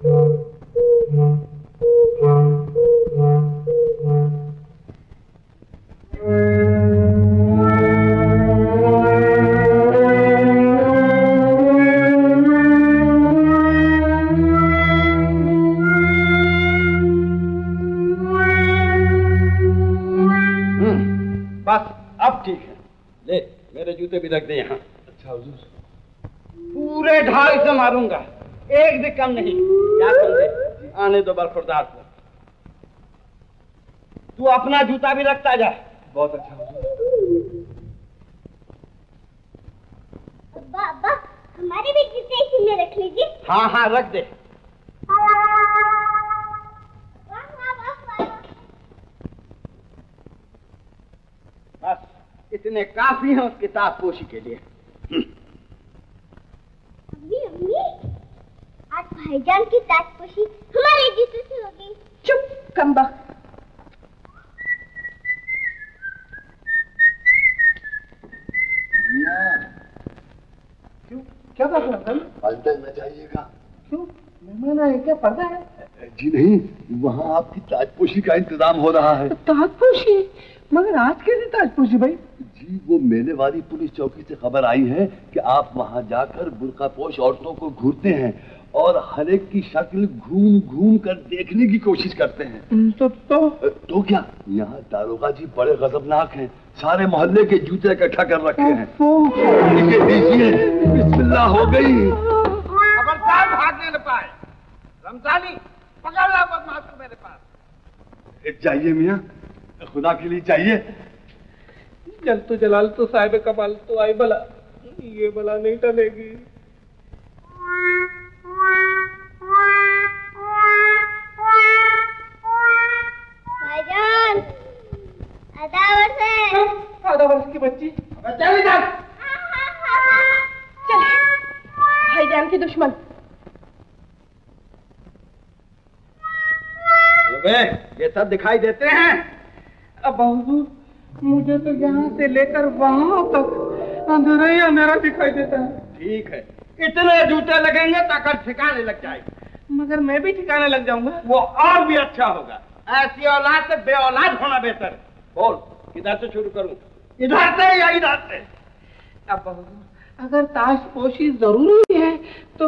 भी रख दे यहाँ। अच्छा हुजूर। पूरे ढाल से मारूंगा, एक भी कम नहीं। क्या समझे? आने दो बरखुरदार को। तू अपना जूता भी रखता जा। बहुत अच्छा हुजूर। अब्बा अब्बा, हमारे भी जूते इसी में रख लीजिए। हाँ हाँ रख दे। बस इतने काफी हैं उस किताब पोशी के लिए। अम्मी अम्मी, आज भाईजान की ताजपोशी हमारे जूते से होगी। चुप कमबख्त। क्यों, क्या बात है? पर्दा न जाइएगा। क्यों, मेहमान आए क्या? पर्दा है? जी नहीं, वहाँ आपकी ताजपोशी का इंतजाम हो रहा है। ताजपोशी? मगर आज कैसे ताजपोशी भाई? जी वो मेले वाली पुलिस चौकी से खबर आई है कि आप वहाँ जाकर बुर्कापोश औरतों को घूरते हैं और हर एक की शक्ल घूम घूम कर देखने की कोशिश करते हैं। तो क्या, यहाँ दारोगा जी बड़े गजबनाक हैं, सारे मोहल्ले के जूते इकट्ठा कर रखे हैं। बिस्मिल्लाह हो गई। खबरदार भागने न पाए। रमजानी पकड़ ला बदमाश को मेरे पास। चाहिए मियाँ, खुदा के लिए चाहिए। जल तो जलाल तो साहिब कमाल तो आई भला, ये भला नहीं टलेगी। भाईजान, आधा वर्ष है। आधा वर्ष की बच्ची। चल इधर। चल, भाईजान के दुश्मन। ये सब दिखाई देते हैं। अब हुजूर, मुझे तो यहाँ से लेकर वहाँ तक अंधेरा ही अंधेरा दिखाई देता है। ठीक है, इतने जूते लगेंगे ताकत ठिकाने लग जाएगी। मगर मैं भी ठिकाने लग जाऊंगा। वो और भी अच्छा होगा। ऐसी औलाद से बे औलाद होना बेहतर है। बोल, किधर से शुरू करूं? इधर से या इधर से? अब हुजूर, अगर ताजपोशी जरूरी है तो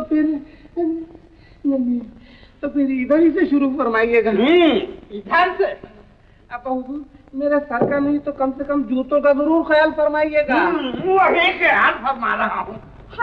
फिर इधर ही से शुरू फरमाइएगा। इधर से। अब हुजूर, मेरे सर का नहीं तो कम से कम जूतों का जरूर ख्याल फरमाइएगा। वही ख्याल फरमा रहा हूँ।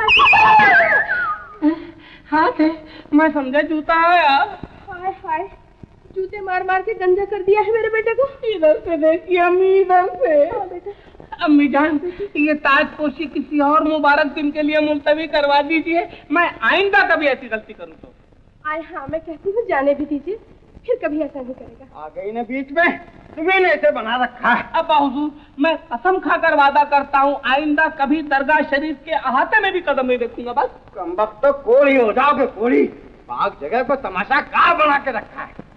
हाथ है, मैं समझा जूता आया। हाय हाय, जूते मार मार के गंजा कर दिया है मेरे बेटे को। इधर से देखिए अम्मी, इधर से। हाँ बेटा। अम्मी जान, ये ताजपोशी किसी और मुबारक दिन के लिए मुलतवी करवा दीजिए। मैं आइंदा कभी ऐसी गलती करूँ तो। आए हाँ, मैं कहती हूँ जाने भी दीजिए, फिर कभी ऐसा नहीं करेगा। आ गई ना बीच में, तुम्हें ने इसे बना रखा है। अब हुजूर, मैं कसम खाकर वादा करता हूँ आइंदा कभी दरगाह शरीफ के अहाते में भी कदम नहीं रखूंगा। बस कमबख्त तो कोड़ी हो जाओगे, कोड़ी। पाक जगह को तमाशा कहाँ बना के रखा है।